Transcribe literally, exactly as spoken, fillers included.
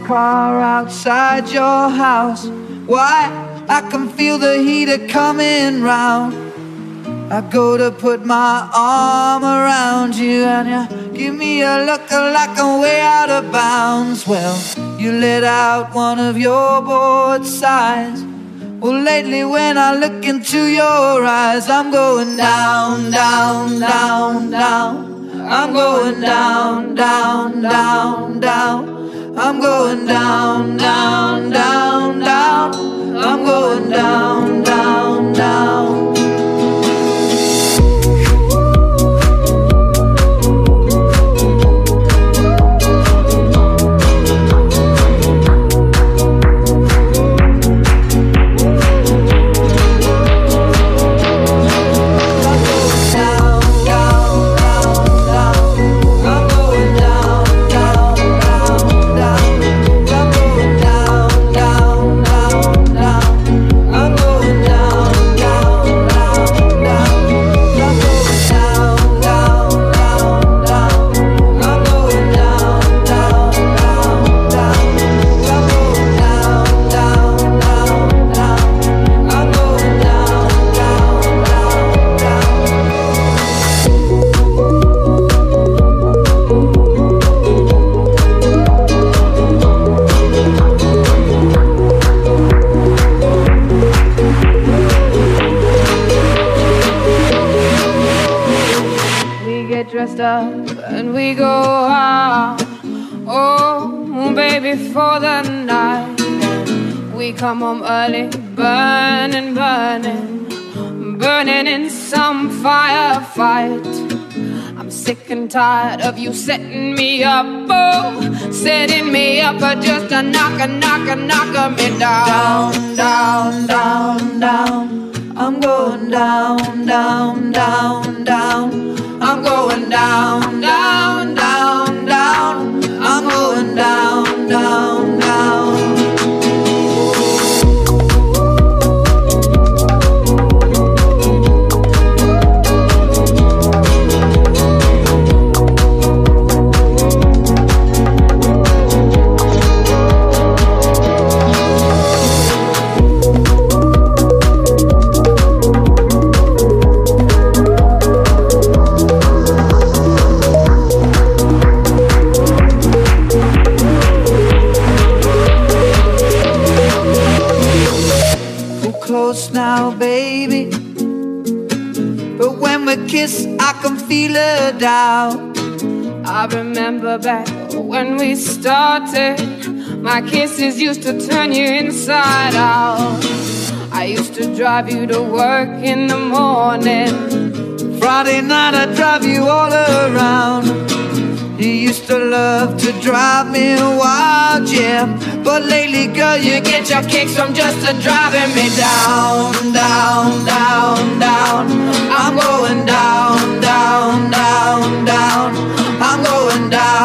car outside your house. Why? I can feel the heater coming round. I go to put my arm around you, and you give me a look like I'm way out of bounds. Well, you let out one of your bored sighs. Well, lately when I look into your eyes, I'm going down, down, down, down. I'm going down, down, down, down. I'm going down, down, down, down. I'm going down, down, down. Dressed up and we go out, oh baby, for the night. We come home early, burning, burning, burning in some firefight. I'm sick and tired of you setting me up, oh, setting me up, but just a knock, a knock, a knock me down, down, down, down. I'm going down, down, down, down. I'm going down, down, down, down. I'm going down, down, down. Close now, baby, but when we kiss, I can feel a doubt. I remember back when we started, my kisses used to turn you inside out. I used to drive you to work in the morning. Friday night I'd drive you all around. You used to love to drive me wild, yeah. But lately, girl, you get your kicks from just a driving me down, down, down, down. I'm going down, down, down, down. I'm going down.